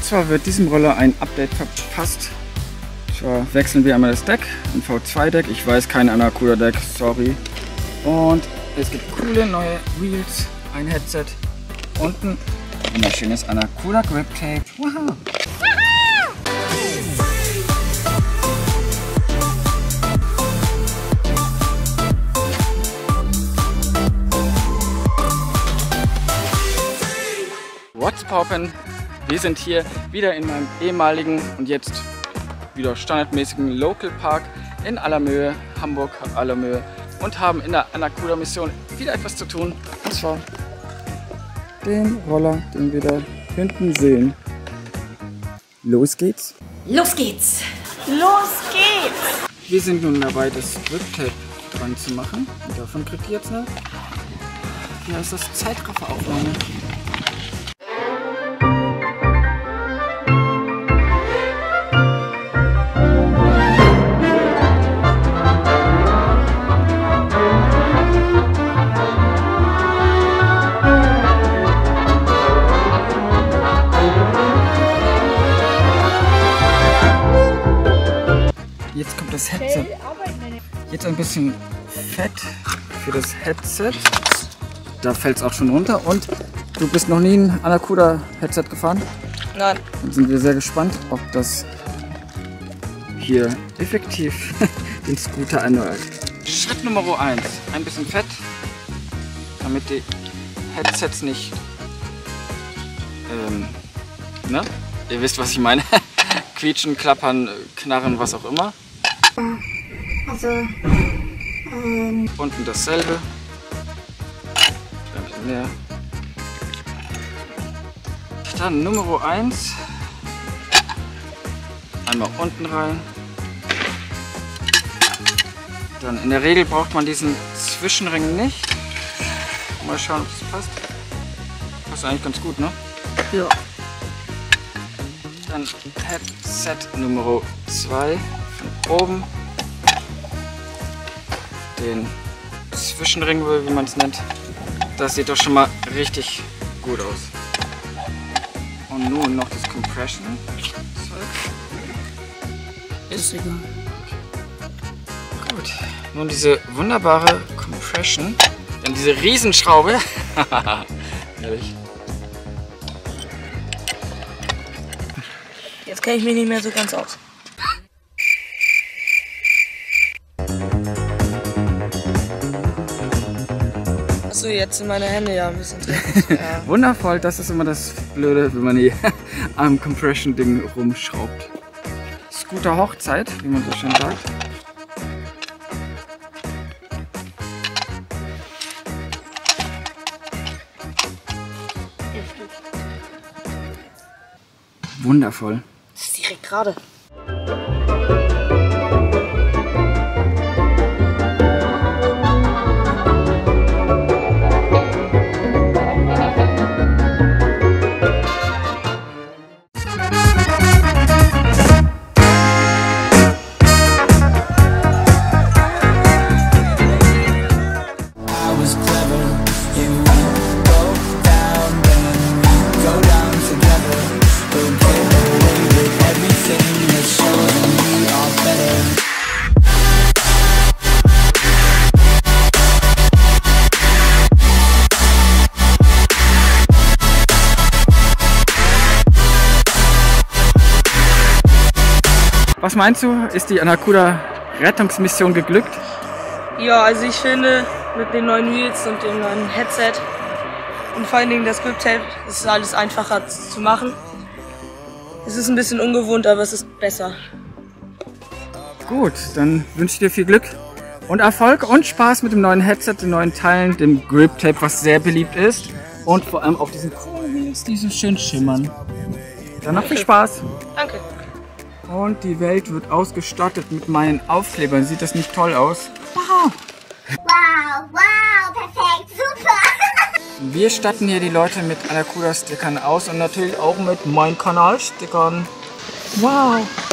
zwar wird diesem Roller ein Update verpasst. Zwar wechseln wir einmal das Deck, ein V2-Deck. Ich weiß, kein Anacuda-Deck, sorry. Und es gibt coole neue Wheels, ein Headset und ein wunderschönes Anacuda Grip Tape. Wow. What's poppin'? Wir sind hier wieder in meinem ehemaligen und jetzt wieder standardmäßigen Local Park in Allermöhe, Hamburg Allermöhe, und haben in der Anacuda Mission wieder etwas zu tun. Und zwar den Roller, den wir da hinten sehen. Los geht's! Los geht's! Los geht's! Wir sind nun dabei, das Grip Tape dran zu machen. Und davon kriegt ihr jetzt eine, hier ist das Zeitrafferaufnahme. Jetzt kommt das Headset. Jetzt ein bisschen Fett für das Headset. Da fällt es auch schon runter. Und du bist noch nie ein Anacuda Headset gefahren? Nein. Dann sind wir sehr gespannt, ob das hier effektiv den Scooter erneuert. Schritt Nummer 1. Ein bisschen Fett, damit die Headsets nicht... ne? Ihr wisst, was ich meine. Quietschen, klappern, knarren, was auch immer. Also, Unten dasselbe. Ein bisschen mehr. Dann Nummer 1. Einmal unten rein. Dann in der Regel braucht man diesen Zwischenring nicht. Mal schauen, ob das passt. Passt eigentlich ganz gut, ne? Ja. Dann Headset Nummer 2 von oben. Den Zwischenring, wie man es nennt. Das sieht doch schon mal richtig gut aus. Und nun noch das Compression. Ist egal. Gut. Nun diese wunderbare Compression. Dann diese Riesenschraube. Ehrlich. Jetzt kenne ich mich nicht mehr so ganz aus. Achso, jetzt sind meine Hände ja ein bisschen drin. Ja. Wundervoll, das ist immer das Blöde, wenn man hier am Compression-Ding rumschraubt. Scooter Hochzeit, wie man so schön sagt. Wundervoll. Das ist direkt gerade. Was meinst du, ist die Anacuda Rettungsmission geglückt? Ja, also ich finde, mit den neuen Wheels und dem neuen Headset und vor allen Dingen das Grip Tape ist alles einfacher zu machen. Es ist ein bisschen ungewohnt, aber es ist besser. Gut, dann wünsche ich dir viel Glück und Erfolg und Spaß mit dem neuen Headset, den neuen Teilen, dem Grip Tape, was sehr beliebt ist, und vor allem auf diesen coolen Wheels, die so schön schimmern. Dann noch viel Spaß! Danke. Und die Welt wird ausgestattet mit meinen Aufklebern. Sieht das nicht toll aus? Wow! wow, wow, perfekt, super! Wir statten hier die Leute mit Anacuda-Stickern aus und natürlich auch mit meinen Kanal-Stickern. Wow!